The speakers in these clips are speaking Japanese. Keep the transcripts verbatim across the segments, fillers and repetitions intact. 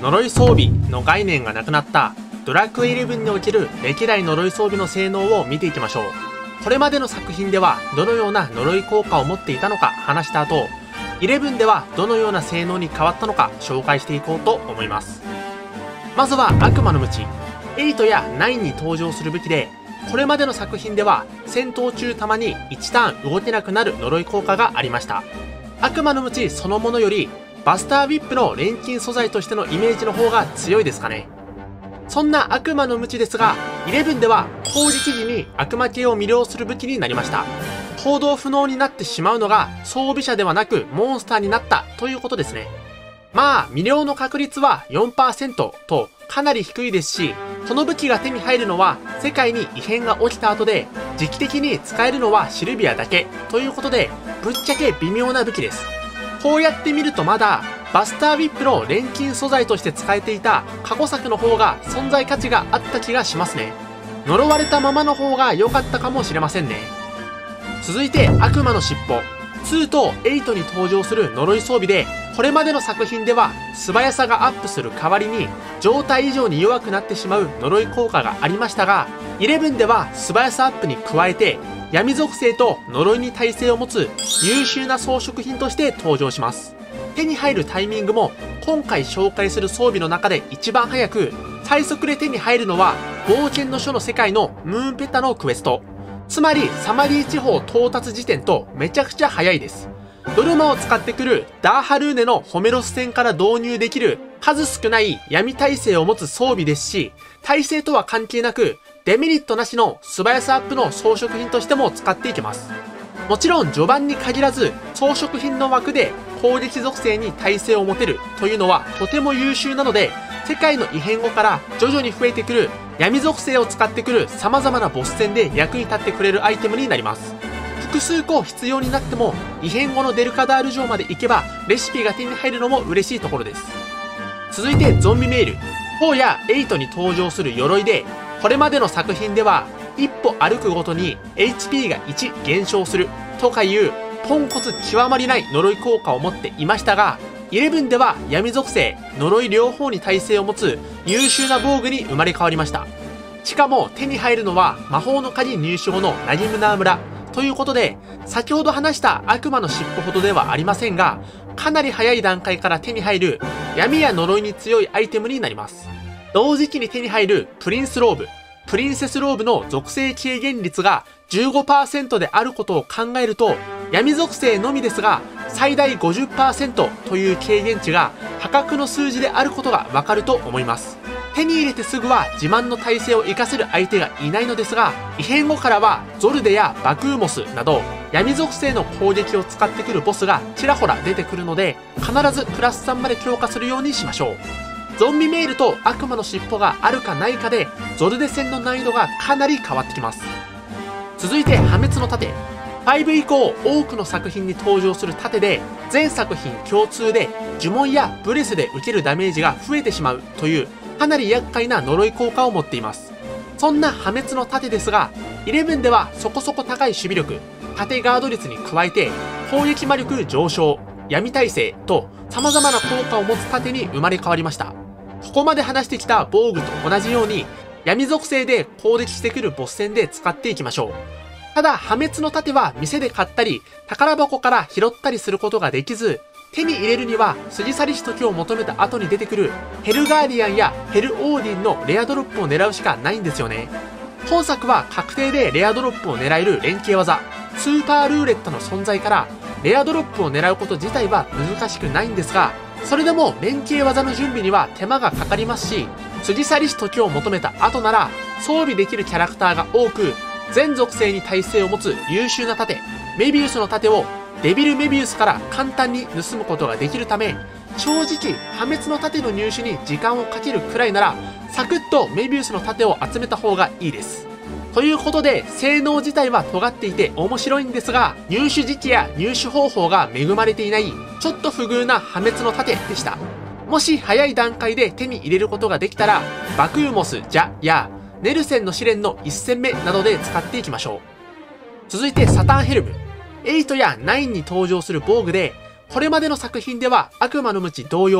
呪い装備の概念がなくなったドラクエイレブンにおける歴代呪い装備の性能を見ていきましょう。これまでの作品ではどのような呪い効果を持っていたのか話した後、イレブンではどのような性能に変わったのか紹介していこうと思います。まずは悪魔の鞭。エイトやナインに登場する武器で、これまでの作品では戦闘中たまにいちターン動けなくなる呪い効果がありました。悪魔の鞭そのものよりバスターウィップの錬金素材としてのイメージの方が強いですかね。そんな悪魔の鞭ですが、イレブンでは攻撃時に悪魔系を魅了する武器になりました。行動不能になってしまうのが装備者ではなくモンスターになったということですね。まあ魅了の確率は よんパーセント とかなり低いですし、この武器が手に入るのは世界に異変が起きた後で、時期的に使えるのはシルビアだけということで、ぶっちゃけ微妙な武器です。こうやって見るとまだバスターウィップの錬金素材として使えていた過去作の方が存在価値があった気がしますね。呪われたままの方が良かったかもしれませんね。続いて悪魔の尻尾。にとはちに登場する呪い装備で、これまでの作品では素早さがアップする代わりに状態以上に弱くなってしまう呪い効果がありましたが、イレブンでは素早さアップに加えて闇属性と呪いに耐性を持つ優秀な装飾品として登場します。手に入るタイミングも今回紹介する装備の中で一番早く、最速で手に入るのは冒険の書の世界のムーンペタのクエスト。つまりサマリー地方到達時点とめちゃくちゃ早いです。ドルマを使ってくるダーハルーネのホメロス戦から導入できる数少ない闇耐性を持つ装備ですし、耐性とは関係なくデメリットなしの素早さアップの装飾品としても使っていけます。もちろん序盤に限らず装飾品の枠で攻撃属性に耐性を持てるというのはとても優秀なので、世界の異変後から徐々に増えてくる闇属性を使ってくる様々なボス戦で役に立ってくれるアイテムになります。複数個必要になっても異変後のデルカダール城まで行けばレシピが手に入るのも嬉しいところです。続いてゾンビメール。フォーやエイトに登場する鎧で、これまでの作品では一歩歩くごとに エイチピー がいち減少するとかいうポンコツ極まりない呪い効果を持っていましたが、イレブンでは闇属性、呪い両方に耐性を持つ優秀な防具に生まれ変わりました。しかも手に入るのは魔法の鍵入手後のナギムナー村ということで、先ほど話した悪魔の尻尾ほどではありませんが、かなり早い段階から手に入る闇や呪いに強いアイテムになります。同時期に手に入るプリンスローブ、プリンセスローブの属性軽減率が じゅうごパーセント であることを考えると、闇属性のみですが最大 ごじゅっパーセント という軽減値が破格の数字であることがわかると思います。手に入れてすぐは自慢の耐性を活かせる相手がいないのですが、異変後からはゾルデやバクーモスなど闇属性の攻撃を使ってくるボスがちらほら出てくるので、必ずプラスさんまで強化するようにしましょう。ゾンビメールと悪魔の尻尾があるかないかでゾルデ戦の難易度がかなり変わってきます。続いて破滅の盾。ご以降多くの作品に登場する盾で、全作品共通で呪文やブレスで受けるダメージが増えてしまうというかなり厄介な呪い効果を持っています。そんな破滅の盾ですが、イレブンではそこそこ高い守備力、盾ガード率に加えて攻撃魔力上昇、闇耐性と様々な効果を持つ盾に生まれ変わりました。ここまで話してきた防具と同じように闇属性で攻撃してくるボス戦で使っていきましょう。ただ破滅の盾は店で買ったり宝箱から拾ったりすることができず、手に入れるには過ぎ去りし時を求めた後に出てくるヘルガーディアンやヘルオーディンのレアドロップを狙うしかないんですよね。本作は確定でレアドロップを狙える連携技スーパールーレットの存在からレアドロップを狙うこと自体は難しくないんですが、それでも連携技の準備には手間がかかりますし、過ぎ去りし時を求めた後なら装備できるキャラクターが多く、全属性に耐性を持つ優秀な盾メビウスの盾をデビルメビウスから簡単に盗むことができるため、正直破滅の盾の入手に時間をかけるくらいならサクッとメビウスの盾を集めた方がいいです。ということで性能自体は尖っていて面白いんですが、入手時期や入手方法が恵まれていないちょっと不遇な破滅の盾でした。もし早い段階で手に入れることができたら、バクーモス・ジャやネルセンの試練のいっ戦目などで使っていきましょう。続いてサタンヘルム。はちやきゅうに登場する防具で、これまでの作品では悪魔の鞭同様、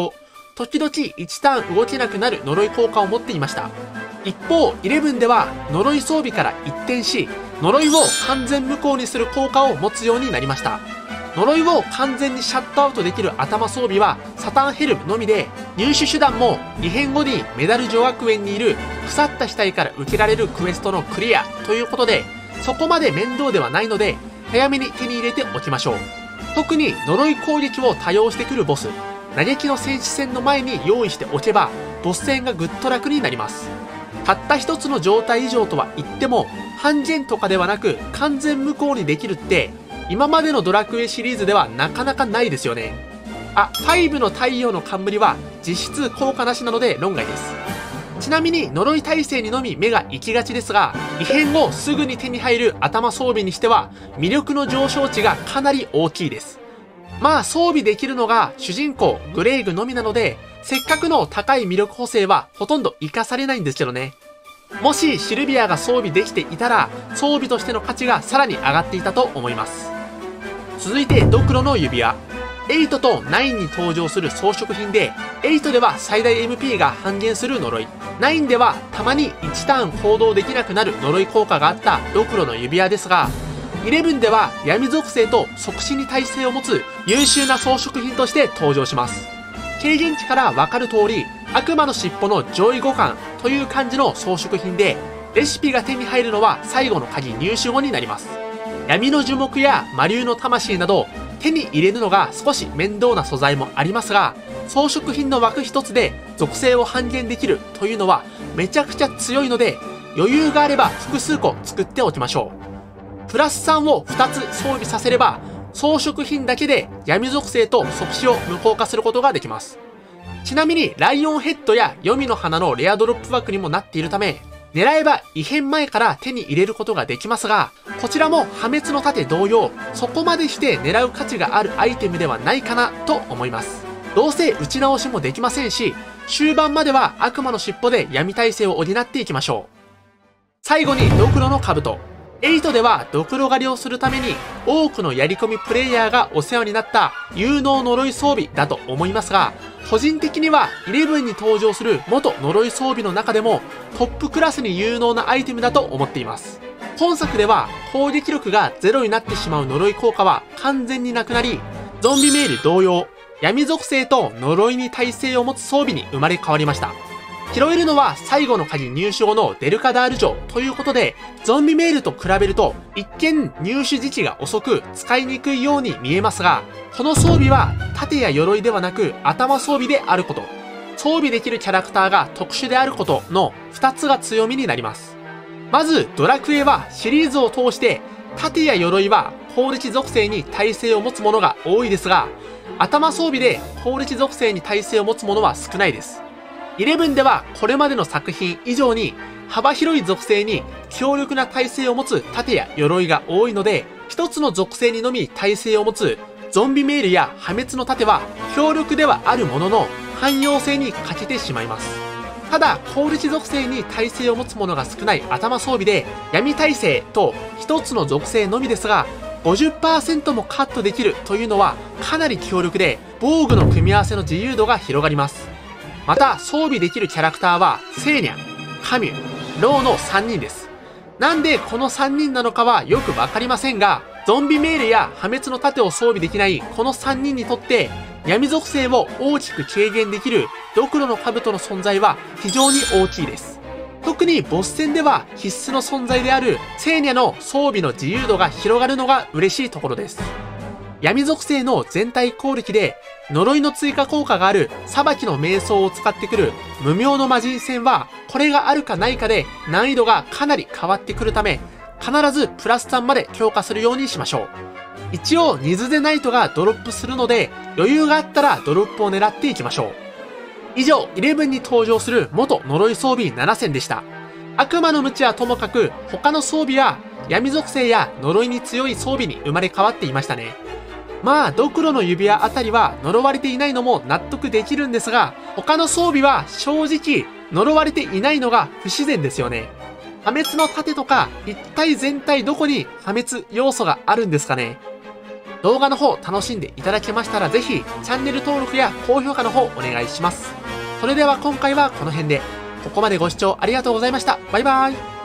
時々いちターン動けなくなる呪い効果を持っていました。一方、イレブンでは呪い装備から一転し、呪いを完全無効にする効果を持つようになりました。呪いを完全にシャットアウトできる頭装備はサタンヘルムのみで、入手手段も異変後にメダル女学園にいる腐った死体から受けられるクエストのクリアということで、そこまで面倒ではないので、早めに手に入れておきましょう。特に呪い攻撃を多用してくるボス、嘆きの戦士戦の前に用意しておけば、ボス戦がぐっと楽になります。たった一つの状態以上とは言っても、半減とかではなく完全無効にできるって、今までのドラクエシリーズではなかなかないですよね。あ、ごの太陽の冠は実質効果なしなので論外です。ちなみに呪い耐性にのみ目が行きがちですが、異変後すぐに手に入る頭装備にしては魅力の上昇値がかなり大きいです。まあ装備できるのが主人公グレイグのみなので、せっかくの高い魅力補正はほとんど活かされないんですけどね。もしシルビアが装備できていたら、装備としての価値がさらに上がっていたと思います。続いてドクロの指輪。はちときゅうに登場する装飾品で、はちでは最大 エムピー が半減する呪い、きゅうではたまにいちターン行動できなくなる呪い効果があったドクロの指輪ですが、じゅういちでは闇属性と即死に耐性を持つ優秀な装飾品として登場します。軽減値からわかる通り、悪魔の尻尾の上位互換という感じの装飾品で、レシピが手に入るのは最後の鍵入手後になります。闇の樹木や魔竜の魂など手に入れるのが少し面倒な素材もありますが、装飾品の枠一つで属性を半減できるというのはめちゃくちゃ強いので、余裕があれば複数個作っておきましょう。プラスさんをふたつ装備させれば、装飾品だけで闇属性と即死を無効化することができます。ちなみにライオンヘッドや黄泉の花のレアドロップ枠にもなっているため、狙えば異変前から手に入れることができますが、こちらも破滅の盾同様、そこまでして狙う価値があるアイテムではないかなと思います。どうせ打ち直しもできませんし、終盤までは悪魔の尻尾で闇耐性を補っていきましょう。最後にドクロの兜。はちではドクロ狩りをするために多くのやり込みプレイヤーがお世話になった有能呪い装備だと思いますが、個人的にはじゅういちに登場する元呪い装備の中でもトップクラスに有能なアイテムだと思っています。本作では攻撃力がゼロになってしまう呪い効果は完全になくなり、ゾンビメール同様、闇属性と呪いに耐性を持つ装備に生まれ変わりました。拾えるのは最後の鍵入手後のデルカダール城ということで、ゾンビメールと比べると一見入手時期が遅く使いにくいように見えますが、この装備は盾や鎧ではなく頭装備であること、装備できるキャラクターが特殊であることのふたつが強みになります。まずドラクエはシリーズを通して盾や鎧は攻撃属性に耐性を持つものが多いですが、頭装備で攻撃属性に耐性を持つものは少ないです。じゅういちではこれまでの作品以上に幅広い属性に強力な耐性を持つ盾や鎧が多いので、一つの属性にのみ耐性を持つゾンビメールや破滅の盾は強力ではあるものの汎用性に欠けてしまいます。ただ攻撃属性に耐性を持つものが少ない頭装備で闇耐性と一つの属性のみですが ごじゅっパーセント もカットできるというのはかなり強力で、防具の組み合わせの自由度が広がります。また装備できるキャラクターはセーニャ、カミュ、ローのさんにんです。なんでこのさんにんなのかはよくわかりませんが、ゾンビメールや破滅の盾を装備できないこのさんにんにとって闇属性を大きく軽減できるドクロの兜の存在は非常に大きいです。特にボス戦では必須の存在であるセーニャの装備の自由度が広がるのが嬉しいところです。闇属性の全体攻撃で呪いの追加効果がある裁きの瞑想を使ってくる無名の魔人戦は、これがあるかないかで難易度がかなり変わってくるため、必ずプラスさんまで強化するようにしましょう。一応ニズデナイトがドロップするので、余裕があったらドロップを狙っていきましょう。以上、じゅういちに登場する元呪い装備ななせんでした。悪魔の鞭はともかく他の装備は闇属性や呪いに強い装備に生まれ変わっていましたね。まあドクロの指輪あたりは呪われていないのも納得できるんですが、他の装備は正直呪われていないのが不自然ですよね。破滅の盾とか一体全体どこに破滅要素があるんですかね。 動画の方楽しんでいただけましたらぜひチャンネル登録や高評価の方お願いします。それでは今回はこの辺で。ここまでご視聴ありがとうございました。バイバーイ。